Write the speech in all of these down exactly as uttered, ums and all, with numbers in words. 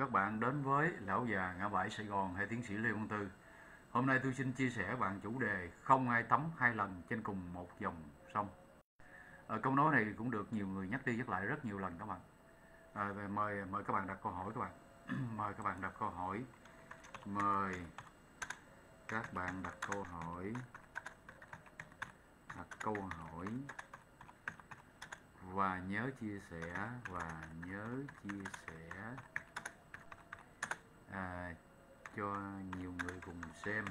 Các bạn đến với Lão già ngã bảy Sài Gòn hay tiến sĩ Lê Văn Tư. Hôm nay tôi xin chia sẻ bạn chủ đề không ai tắm hai lần trên cùng một dòng sông. À, câu nói này cũng được nhiều người nhắc đi nhắc lại rất nhiều lần các bạn. À, mời mời các bạn đặt câu hỏi các bạn. Mời các bạn đặt câu hỏi. Mời các bạn đặt câu hỏi. Đặt câu hỏi và nhớ chia sẻ và nhớ chia sẻ à, cho nhiều người cùng xem.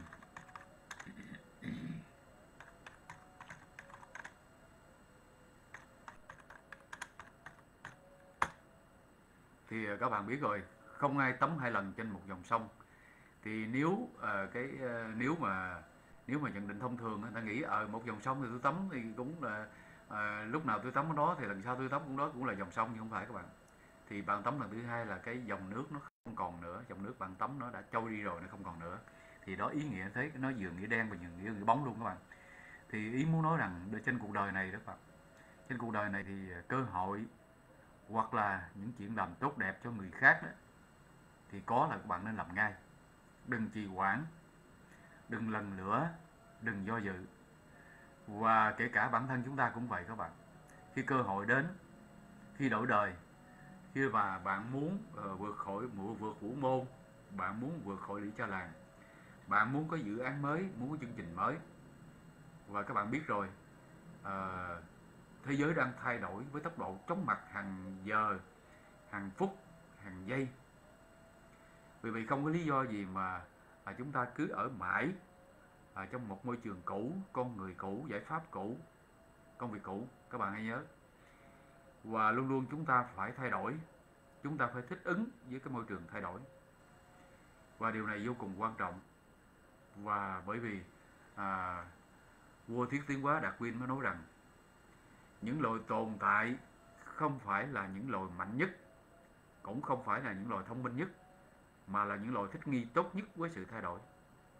Thì các bạn biết rồi, không ai tắm hai lần trên một dòng sông. Thì nếu uh, cái uh, nếu mà nếu mà nhận định thông thường người ta nghĩ ở uh, một dòng sông thì tôi tắm thì cũng là uh, lúc nào tôi tắm ở đó thì lần sau tôi tắm cũng đó cũng là dòng sông, nhưng không phải các bạn. Thì bạn tắm lần thứ hai là cái dòng nước nó không còn nữa, dòng nước bạn tắm nó đã trôi đi rồi, nó không còn nữa. Thì đó ý nghĩa thế, nó vừa nghĩa đen và vừa nghĩa, nghĩa bóng luôn các bạn. Thì ý muốn nói rằng trên cuộc đời này đó các bạn, trên cuộc đời này thì cơ hội hoặc là những chuyện làm tốt đẹp cho người khác đó, thì có là các bạn nên làm ngay. Đừng trì hoãn, đừng lần lữa, đừng do dự. Và kể cả bản thân chúng ta cũng vậy các bạn. Khi cơ hội đến, khi đổi đời, khi mà bạn muốn uh, vượt khỏi vượt vũ môn, bạn muốn vượt khỏi lũy cha làng, bạn muốn có dự án mới, muốn có chương trình mới, và các bạn biết rồi, uh, thế giới đang thay đổi với tốc độ chóng mặt hàng giờ, hàng phút, hàng giây. Vì vậy không có lý do gì mà à, chúng ta cứ ở mãi à, trong một môi trường cũ, con người cũ, giải pháp cũ, công việc cũ. Các bạn hãy nhớ. Và luôn luôn chúng ta phải thay đổi. Chúng ta phải thích ứng với cái môi trường thay đổi. Và điều này vô cùng quan trọng. Và bởi vì à, vua Thiết Tiến Hóa Đạt Quyên mới nói rằng những loài tồn tại không phải là những loài mạnh nhất, cũng không phải là những loài thông minh nhất, mà là những loài thích nghi tốt nhất với sự thay đổi.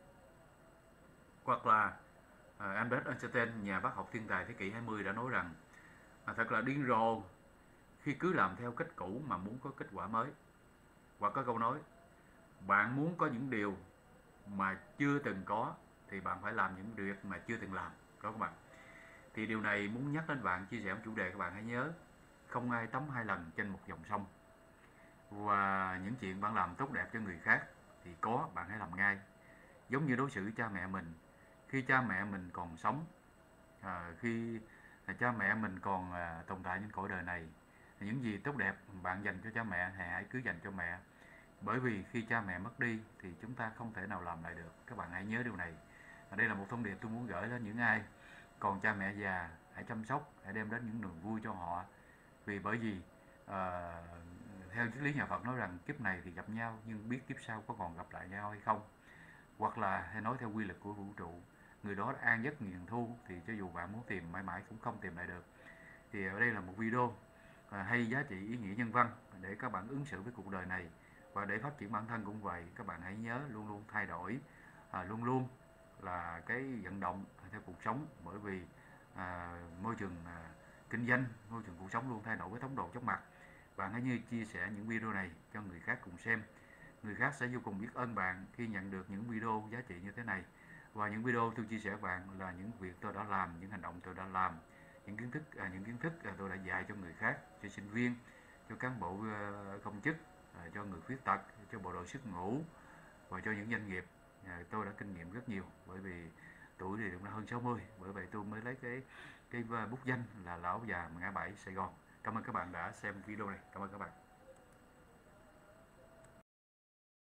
Hoặc là uh, Albert Einstein, nhà bác học thiên tài thế kỷ hai mươi đã nói rằng à, thật là điên rồ khi cứ làm theo cách cũ mà muốn có kết quả mới. Hoặc có câu nói, bạn muốn có những điều mà chưa từng có thì bạn phải làm những việc mà chưa từng làm. Đó các bạn. Thì điều này muốn nhắc đến bạn, chia sẻ một chủ đề, các bạn hãy nhớ, không ai tắm hai lần trên một dòng sông. Và những chuyện bạn làm tốt đẹp cho người khác thì có, bạn hãy làm ngay. Giống như đối xử cha mẹ mình, khi cha mẹ mình còn sống, à, khi cha mẹ mình còn à, tồn tại trên cõi đời này, những gì tốt đẹp bạn dành cho cha mẹ hãy cứ dành cho mẹ. Bởi vì khi cha mẹ mất đi thì chúng ta không thể nào làm lại được. Các bạn hãy nhớ điều này. Đây là một thông điệp tôi muốn gửi đến những ai còn cha mẹ già. Hãy chăm sóc, hãy đem đến những niềm vui cho họ. Vì bởi vì à, theo triết lý nhà Phật nói rằng kiếp này thì gặp nhau, nhưng biết kiếp sau có còn gặp lại nhau hay không. Hoặc là hay nói theo quy luật của vũ trụ, người đó an giấc nghiền thu thì cho dù bạn muốn tìm mãi mãi cũng không tìm lại được. Thì ở đây là một video à, hay giá trị ý nghĩa nhân văn để các bạn ứng xử với cuộc đời này. Và để phát triển bản thân cũng vậy, các bạn hãy nhớ luôn luôn thay đổi, à, luôn luôn là cái vận động theo cuộc sống. Bởi vì à, môi trường à, kinh doanh, môi trường cuộc sống luôn thay đổi với tốc độ chóng mặt. Bạn hãy như chia sẻ những video này cho người khác cùng xem. Người khác sẽ vô cùng biết ơn bạn khi nhận được những video giá trị như thế này. Và những video tôi chia sẻ với bạn là những việc tôi đã làm, những hành động tôi đã làm, những kiến thức à, những kiến thức tôi đã dạy cho người khác, cho sinh viên, cho cán bộ công chức, à, cho người khuyết tật, cho bộ đội xuất ngũ và cho những doanh nghiệp. À, tôi đã kinh nghiệm rất nhiều, bởi vì tuổi thì cũng đã hơn sáu mươi, bởi vậy tôi mới lấy cái cái bút danh là Lão già ngã bảy Sài Gòn. Cảm ơn các bạn đã xem video này. Cảm ơn các bạn.